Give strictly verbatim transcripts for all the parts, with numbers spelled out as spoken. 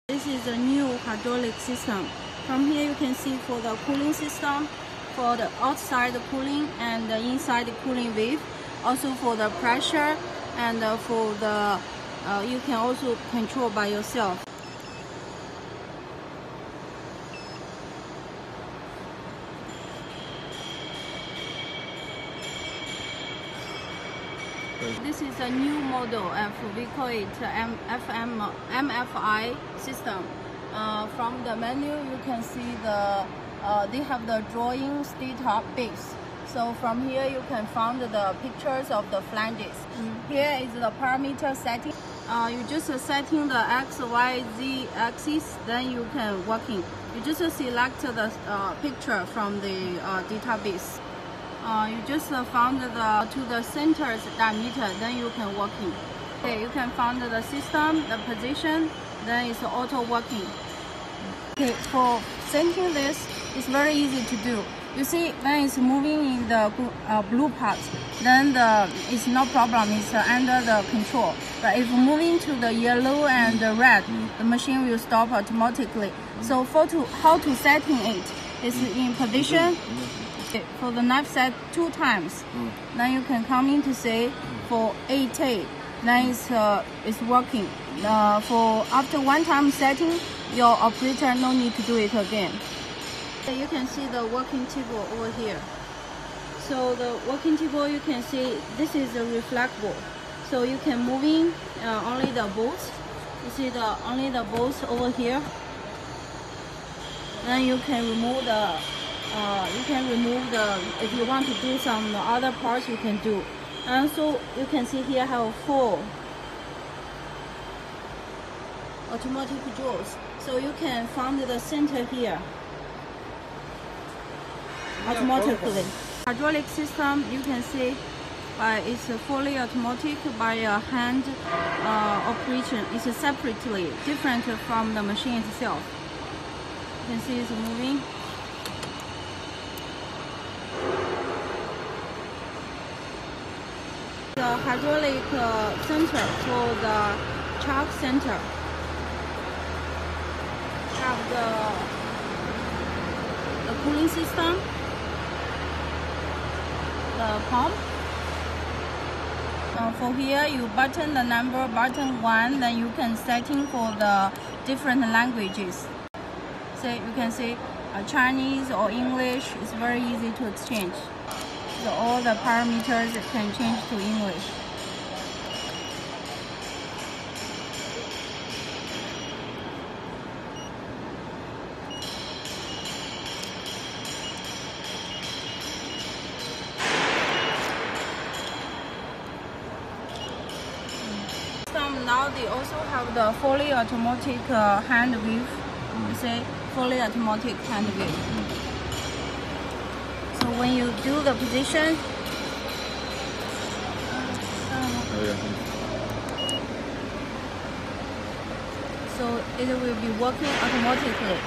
This is a new hydraulic system. From here you can see for the cooling system, for the outside cooling and the inside cooling wave, also for the pressure and uh, for the uh, you can also control by yourself. This is a new model of, we call it M F M, M F I system. Uh, from the menu you can see the uh, they have the drawings data base. So from here you can find the pictures of the flanges. Mm. Here is the parameter setting. Uh, you just uh, setting the X, Y, Z axis, then you can working. You just uh, select the uh, picture from the uh, database. Uh, you just uh, found the to the center's diameter, then you can working. Okay, you can find the system, the position, then it's auto working. Okay, for setting this, it's very easy to do. You see, when it's moving in the uh, blue part, then the it's no problem. It's uh, under the control. But if moving to the yellow and the red, the machine will stop automatically. So for to how to setting it is in position. For the knife set two times, mm. then you can come in to say for eight A, then it's, uh, it's working. Uh, for after one time setting, your operator no need to do it again. You can see the working table over here. So the working table you can see this is a reflectable. So you can move in uh, only the bolts. You see the only the bolts over here. Then you can remove the Uh, you can remove the, if you want to do some other parts, you can do. And so you can see here I have four automatic drawers. So you can find the center here automatically. Hydraulic system, you can see uh, it's fully automatic by a hand uh, operation. It's separately different from the machine itself. You can see it's moving. The hydraulic uh, center for the chuck center have the, the cooling system, the pump. Uh, for here you button the number button one, then you can setting for the different languages. So you can see uh, Chinese or English. It's very easy to exchange. So all the parameters can change to English. Some now they also have the fully automatic uh, hand wheel. You see, fully automatic hand wheel. So when you do the position, oh, yeah. So it will be working automatically.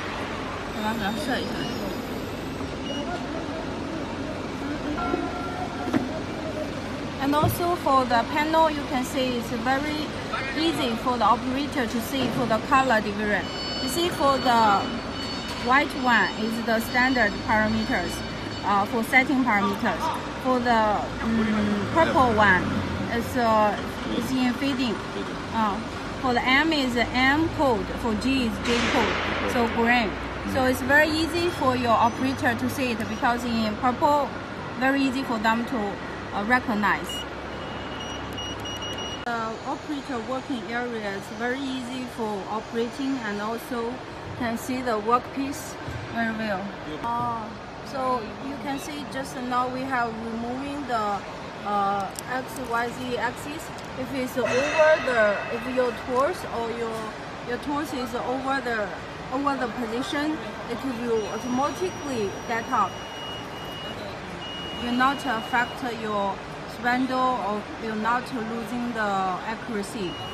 And also for the panel, you can see it's very easy for the operator to see for the color division. You see, for the white one is the standard parameters. Uh, for setting parameters. For the um, purple one, it's, uh, it's in feeding. Uh, for the M is M code, for G is J code, so green. So it's very easy for your operator to see it because in purple, very easy for them to uh, recognize. The operator working area is very easy for operating and also can see the workpiece very well. Uh, So you can see just now we have removing the uh, X Y Z axis. If it's over the, if your torus or your your torus is over the over the position, it will automatically get up. Will not affect your spindle or will not losing the accuracy.